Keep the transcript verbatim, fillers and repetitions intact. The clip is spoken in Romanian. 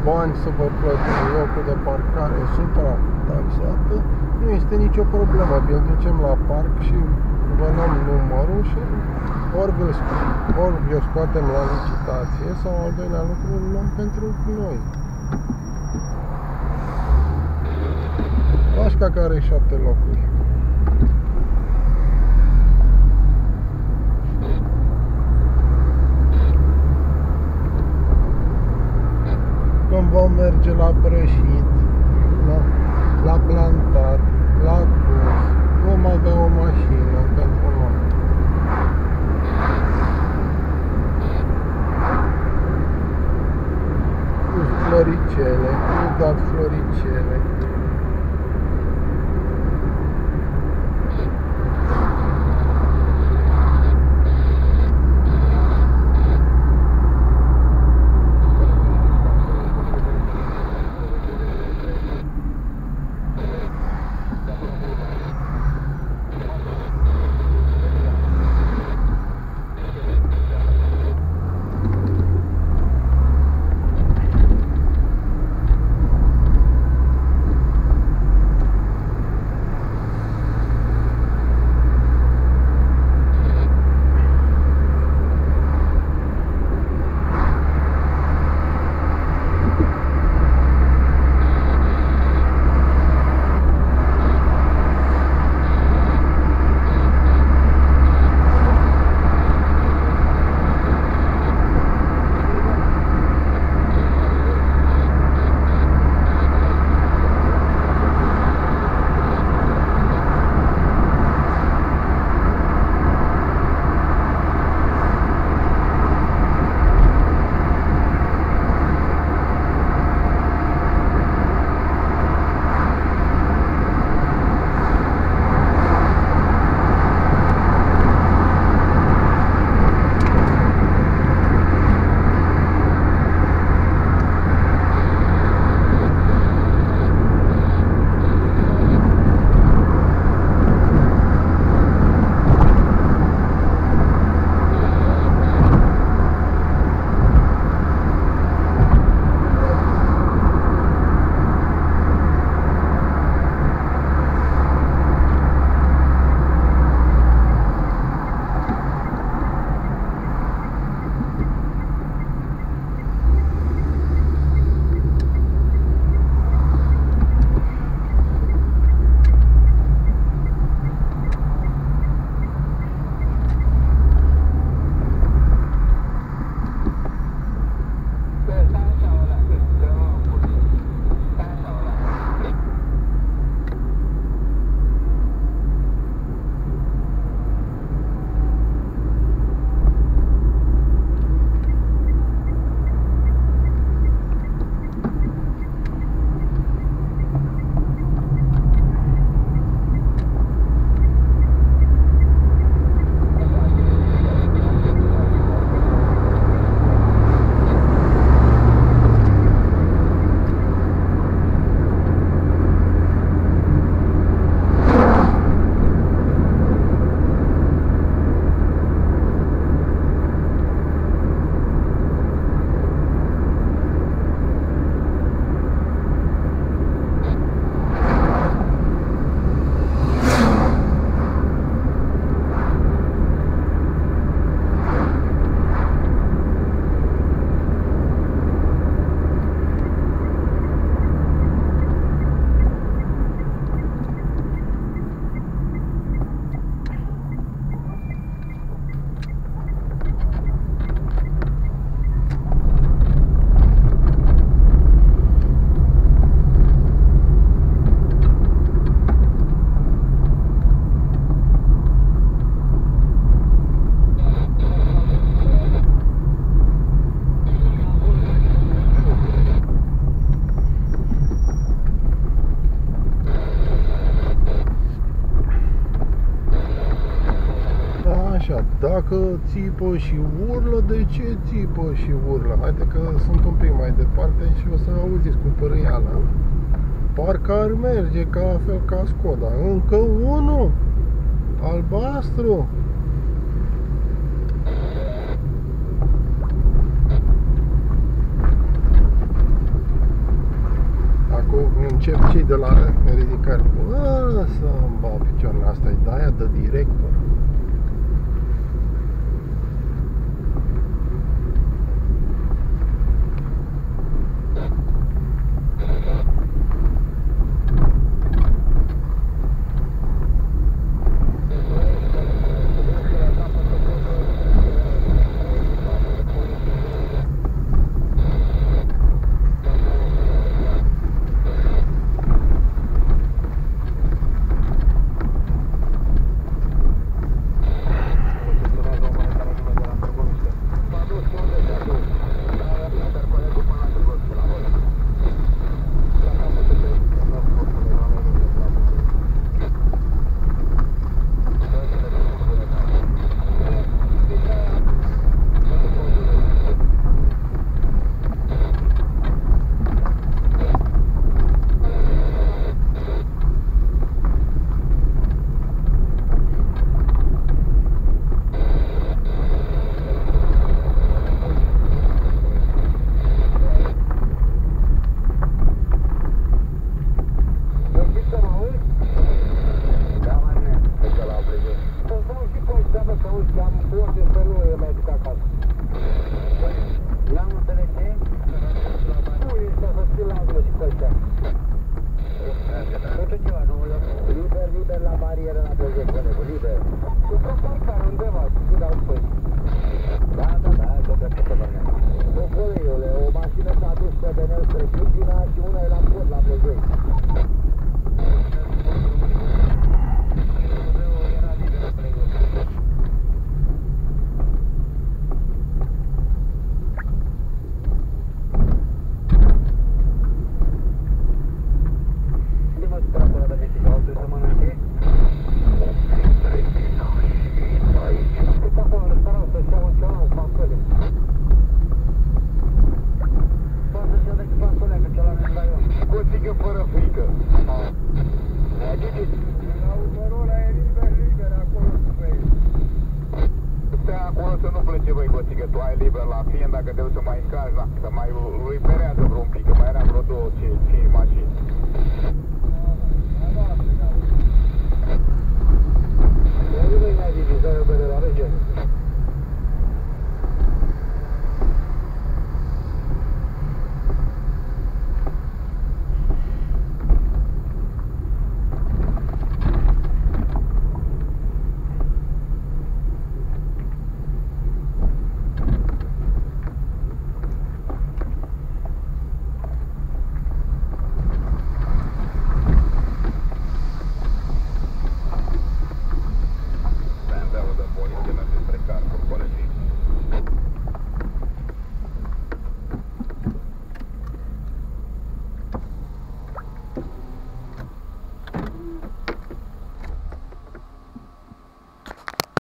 bani să vă plătim locul de parcare suprataxată, nu este nicio problemă. Vi-l ducem la parc și vă luăm numărul și ori vi-l ori vi-l scoatem la licitație sau al doilea lucru îl luăm pentru noi. Lașca care are șapte locuri. Când vom merge la prășit, la, la plantat, la curs, vom avea o mașină pentru noi. Cu floricele, cu dat floricele. Așa, dacă țipă și urlă, de ce țipă și urlă? Haide că sunt un pic mai departe și o să auziți cu părâiala. Parcă ar merge ca fel ca Skoda. Încă unul albastru. încep cei de la ridicare. Bă, să-mi bau picioarele, asta e de-aia de director.